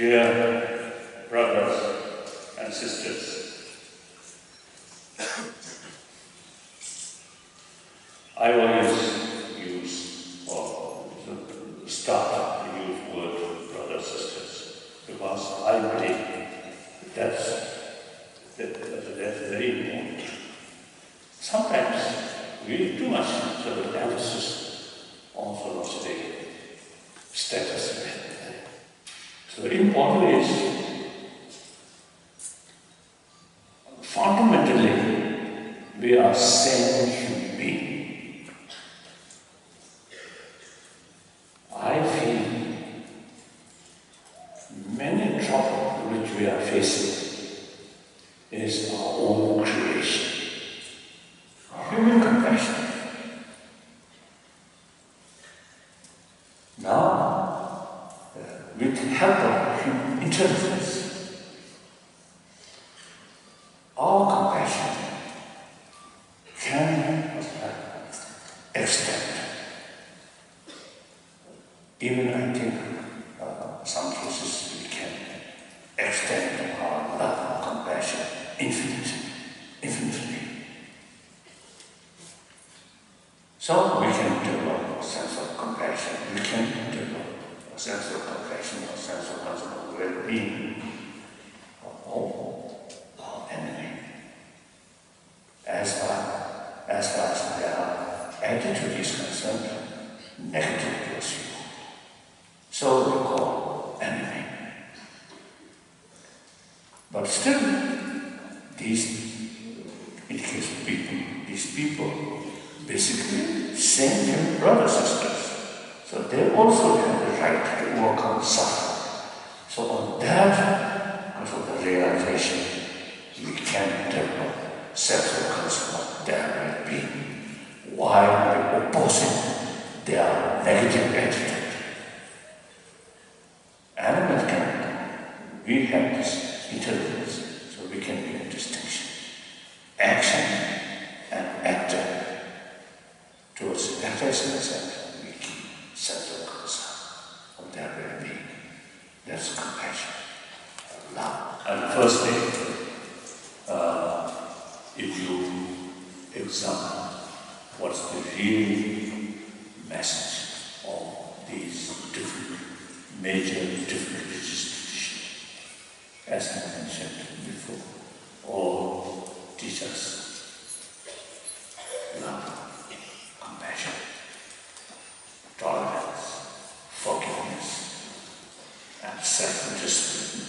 Dear brothers and sisters, I always use or start to use the word brothers and sisters because I believe that's very important. Sometimes we do too much sort of emphasis on sort of the status. So important is fundamentally we are same human beings. I feel many trouble which we are facing is our own creation. Human compassion. Now, with the help of human intelligence, our compassion can extend. Even I think some cases we can extend our love and compassion infinitely. So we can develop a sense of compassion, we can develop a sense of compassion, a sense of well-being of all our enemy. As far as their attitude is concerned, negative towards you. So we call enemy. But still, these people basically same brothers and sisters. So they also have the right to overcome suffering. So on that, because of the realization, we can develop self-concept of their well-being while opposing their negative attitude. Animals can, we have this intelligence, so we can make a distinction. Action and actor. Towards helplessness and we keep sense of concern of their well-being. That's compassion, love. And firstly, if you examine what's the real message of these major different religious traditions, as I mentioned before, all teach us love, compassion, tolerance, forgiveness, and self-discipline.